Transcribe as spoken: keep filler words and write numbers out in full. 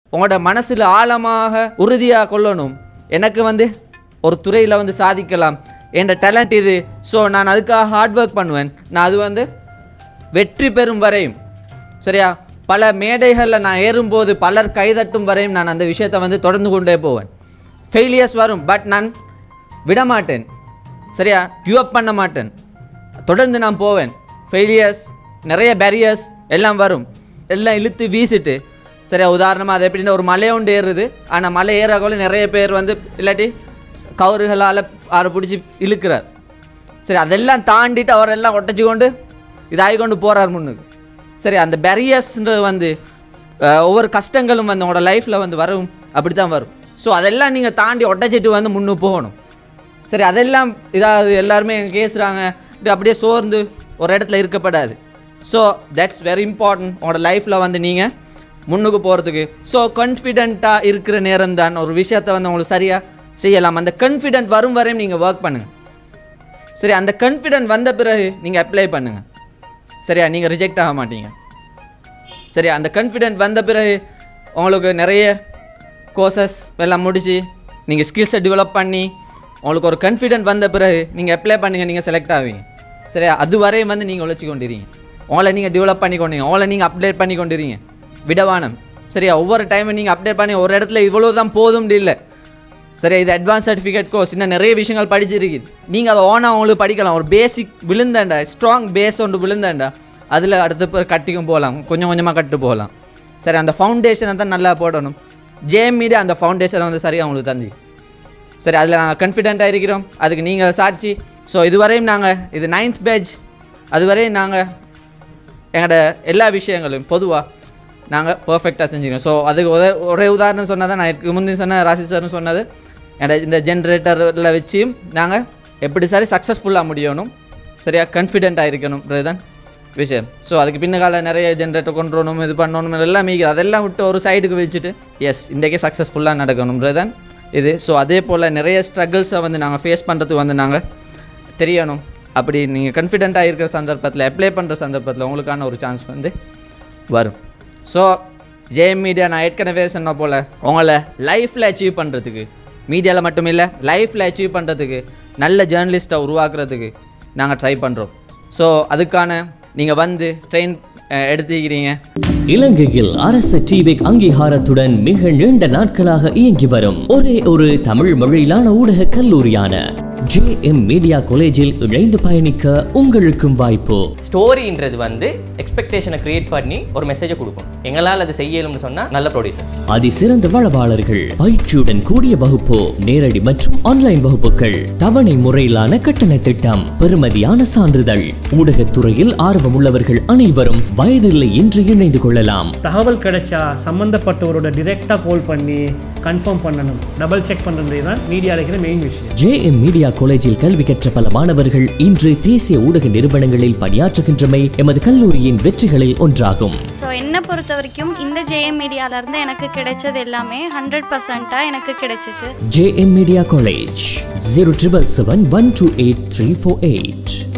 உங்களோட மனசில் ஆழமாக உறுதியாக கொள்ளணும். எனக்கு வந்து ஒரு துறையில் வந்து சாதிக்கலாம், என் டேலண்ட் இது, ஸோ நான் அதுக்காக ஹார்ட் ஒர்க் பண்ணுவேன், நான் அது வந்து வெற்றி பெறும் வரையும் சரியா, பல மேடைகளில் நான் ஏறும்போது பலர் கைதட்டும் வரையும் நான் அந்த விஷயத்தை வந்து தொடர்ந்து கொண்டே போவேன். ஃபெயிலியர்ஸ் வரும், பட் நான் விடமாட்டேன் சரியா, கிவ் அப் பண்ண மாட்டேன், தொடர்ந்து நான் போவேன். ஃபெயிலியர்ஸ் நிறைய பேரியர்ஸ் எல்லாம் வரும், எல்லாம் இழுத்து வீசிட்டு சரியா. உதாரணமாக அது எப்படின்னா ஒரு மலை ஒன்று ஏறுது, ஆனால் மலை ஏறக்குள்ள நிறைய பேர் வந்து இல்லாட்டி கவுறுகளால் அவரை பிடிச்சி இழுக்கிறார் சரி. அதெல்லாம் தாண்டிட்டு அவரெல்லாம் ஒட்டச்சி கொண்டு இதாகி கொண்டு போகிறார் முன்னுக்கு சரி. அந்த பேரியர்ஸ்ன்றது வந்து ஒவ்வொரு கஷ்டங்களும் வந்து உங்களோட லைஃப்பில் வந்து வரும், அப்படி தான் வரும். ஸோ அதெல்லாம் நீங்கள் தாண்டி ஒட்டச்சிட்டு வந்து முன்னுக்கு போகணும் சரி. அதெல்லாம் இதாவது எல்லாருமே கேசுகிறாங்க, இது அப்படியே சோர்ந்து ஒரு இடத்துல இருக்கப்படாது. ஸோ தட்ஸ் வெரி இம்பார்ட்டன்ட் உங்களோட லைஃப்பில் வந்து நீங்கள் முன்னுக்கு போகிறதுக்கு. ஸோ கான்ஃபிடென்ட்டாக இருக்கிற நேரம் தான் ஒரு விஷயத்தை வந்து உங்களுக்கு சரியாக செய்யலாம். அந்த கான்ஃபிடென்ட் வரும் வரையும் நீங்கள் ஒர்க் பண்ணுங்கள் சரி. அந்த கான்ஃபிடென்ட் வந்த பிறகு நீங்கள் அப்ளை பண்ணுங்கள் சரியா, நீங்கள் ரிஜெக்ட் ஆக மாட்டீங்க சரியா. அந்த கான்ஃபிடென்ட் வந்த பிறகு உங்களுக்கு நிறைய கோர்சஸ் எல்லாம் முடித்து நீங்கள் ஸ்கில்ஸை டெவலப் பண்ணி உங்களுக்கு ஒரு கான்ஃபிடென்ட் வந்த பிறகு நீங்கள் அப்ளை பண்ணுங்கள், நீங்கள் செலக்ட் ஆவீங்க சரியா. அது வரையும் வந்து நீங்கள் உழைச்சி கொண்டிருங்க, உங்களை நீங்கள் டெவலப் பண்ணி கொண்டீங்க, உங்களை நீங்கள் அப்டேட் பண்ணி கொண்டிருங்க, விடவானம் சரியா. ஒவ்வொரு டைமும் நீங்கள் அப்டேட் பண்ணி ஒரு இடத்துல இவ்வளோ தான் போதும் இல்லை சரியா. இது அட்வான்ஸ் சர்டிஃபிகேட் கோர்ஸ், இன்னும் நிறைய விஷயங்கள் படிச்சிருக்குது, நீங்கள் அதை ஓனாக உங்களுக்கு படிக்கலாம். ஒரு பேசிக் விழுந்தாண்டா, ஸ்ட்ராங் பேஸ் ஒன்று விழுந்தாண்டா, அதில் அடுத்த பேர் கட்டிக்கும் போகலாம், கொஞ்சம் கொஞ்சமாக கட்டு போகலாம் சரி. அந்த ஃபவுண்டேஷனை தான் நல்லா போடணும். ஜேஎம் மீடியா அந்த ஃபவுண்டேஷனை வந்து சரியாக உங்களுக்கு தந்தி சரி. அதில் நாங்கள் கான்ஃபிடென்ட்டாக இருக்கிறோம், அதுக்கு நீங்கள் சாட்சி. ஸோ இதுவரையும் நாங்கள் இது நைன்த் பேட்ச், அதுவரையும் நாங்கள் எங்களோட எல்லா விஷயங்களும் பொதுவாக நாங்கள் பர்ஃபெக்டாக செஞ்சுக்கிறோம். ஸோ அதுக்கு ஒரே ஒரே உதாரணம் சொன்னால் தான் நான் இதுக்கு முந்தைய சொன்ன ராசி சார்னு சொன்னது, என்னோட இந்த ஜென்ரேட்டரில் வச்சியும் நாங்கள் எப்படி சரி சக்ஸஸ்ஃபுல்லாக முடியணும் சரியா, கான்ஃபிடென்ட்டாக இருக்கணும்ன்றது தான் விஷயம். ஸோ அதுக்கு பின்னகால நிறைய ஜென்ரேட்டர் கொண்டு வரணும், இது பண்ணணும், எல்லாம் மீது அதெல்லாம் விட்டு ஒரு சைடுக்கு வச்சுட்டு எஸ் இன்றைக்கே சக்ஸஸ்ஃபுல்லாக நடக்கணுன்றது தான் இது. ஸோ அதே போல் நிறைய ஸ்ட்ரகிள்ஸை வந்து நாங்கள் ஃபேஸ் பண்ணுறதுக்கு வந்து நாங்கள் தெரியணும். அப்படி நீங்கள் கான்ஃபிடென்ட்டாக இருக்கிற சந்தர்ப்பத்தில் அப்ளை பண்ணுற சந்தர்ப்பத்தில் உங்களுக்கான ஒரு சான்ஸ் வந்து வரும். ஸோ ஜேஎம் மீடியா நான் ஏற்கனவே சொன்ன போல் உங்களை லைஃப்பில் அச்சீவ் பண்ணுறதுக்கு, மீடியாவில் மட்டும் இல்லை லைஃப்பில் அச்சீவ் பண்ணுறதுக்கு, நல்ல ஜேர்னலிஸ்ட்டை உருவாக்குறதுக்கு நாங்கள் ட்ரை பண்ணுறோம். ஸோ அதுக்கான நீங்கள் வந்து ட்ரெயின் எடுத்துக்கிறீங்க. இலங்கையில் அரசு டிவிக் அங்கீகாரத்துடன் மிக நீண்ட நாட்களாக இயங்கி வரும் ஒரே ஒரு தமிழ் மொழியிலான ஊடக கல்லூரியான ஜேஎம் மீடியா காலேஜில் இணைந்து பயணிக்க உங்களுக்கும் வாய்ப்பு. ஸ்டோரின்றது வந்து எக்ஸ்பெக்டேஷனை கிரியேட் பண்ணி ஒரு மெசேஜை கொடுக்கும். எங்களால் அது செய்யணும்னு சொன்னால் நல்ல ப்ரொடியூசர், அதிசிறந்த வளவாளர்கள், பயிற்சியுடன் கூடிய வகுப்பு, நேரடி மற்றும் ஆன்லைன் வகுப்புகள், தவணை முறையிலான கட்டண திட்டம், பெறுமதியான சான்றிதழ். ஊடகத்துறையில் ஆர்வம் உள்ளவர்கள் அனைவரும் வயதில்லை என்று இணைந்து கொள்ளலாம். தகவல் கிடைச்சா சம்பந்தப்பட்டவரோட டிரெக்டா கால் பண்ணி கன்ஃபார்ம் பண்ணணும், டபுள் செக் பண்ணுறது தான் மீடியாவில் இருக்கிற மெயின் விஷயம். ஜேஎம் மீடியா காலேஜில் கல்வி கற்ற பல மாணவர்கள் இன்று தேசிய ஊடக நிறுவனங்களில் பணியாற்றுகின்றமை எமது கல்லூரியின் வெற்றிகளில் ஒன்றாகும். ஸோ என்னை பொறுத்த வரைக்கும் இந்த ஜேஎம் மீடியால இருந்து எனக்கு கிடைச்சது எல்லாமே ஹண்ட்ரட் பர்சன்டா எனக்கு கிடைச்சிச்சு. JM media college zero triple seven one two eight three four eight.